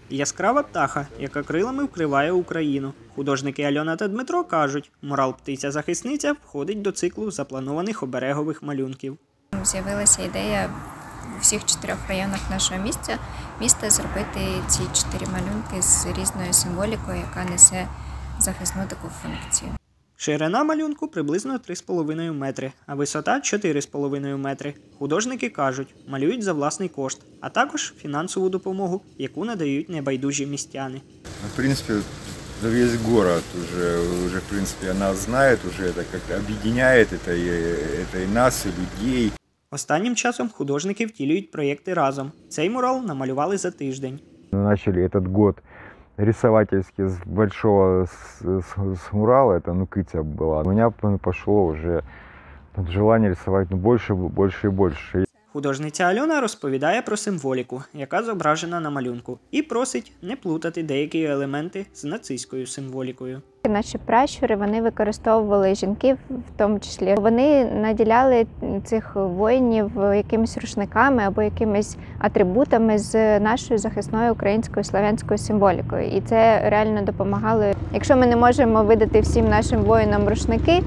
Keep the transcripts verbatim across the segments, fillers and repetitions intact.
Яскрава птаха, яка крилами вкриває Україну. Художники Альона та Дмитро кажуть, мурал «Птиця-захисниця» входить до циклу запланованих оберегових малюнків. З'явилася ідея у всіх чотирьох районах нашого міста, міста зробити ці чотири малюнки з різною символікою, яка несе захисну таку функцію. Ширина малюнку приблизно три з половиною метри, а висота – чотири з половиною метри. Художники кажуть, малюють за власний кошт, а також фінансову допомогу, яку надають небайдужі містяни. В принципі, весь город уже, уже в принципе, нас знает, уже это как-то объединяет, это и, это и нас, и людей. Останнім часом художники втілюють проєкти разом. Цей мурал намалювали за тиждень. Начали этот год рисовательски с большого с, с, с мурала, это ну кытя была. У меня пошло уже желание рисовать ну, больше, больше и больше. Художниця Альона розповідає про символіку, яка зображена на малюнку, і просить не плутати деякі елементи з нацистською символікою. Наші пращури, вони використовували жінки, в тому числі. Вони наділяли цих воїнів якимись рушниками або якимись атрибутами з нашою захисною українською славянською символікою. І це реально допомагало. Якщо ми не можемо видати всім нашим воїнам рушники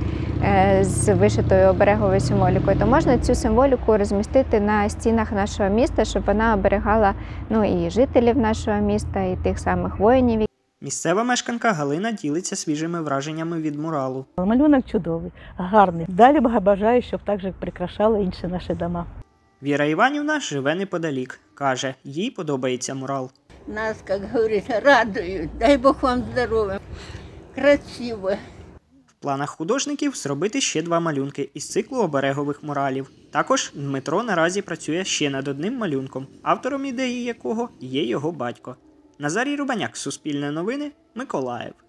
з вишитою обереговою символікою, то можна цю символіку розмістити на стінах нашого міста, щоб вона оберегала ну, і жителів нашого міста, і тих самих воїнів. Місцева мешканка Галина ділиться свіжими враженнями від муралу. Малюнок чудовий, гарний. Далі бажаю, щоб так же прикрашали інші наші дома. Віра Іванівна живе неподалік. Каже, їй подобається мурал. Нас, як говориться, радують. Дай Бог вам здоров'я. Красиво. В планах художників зробити ще два малюнки із циклу оберегових муралів. Також Дмитро наразі працює ще над одним малюнком, автором ідеї якого є його батько. Назарій Рубаняк, Суспільне новини, Миколаїв.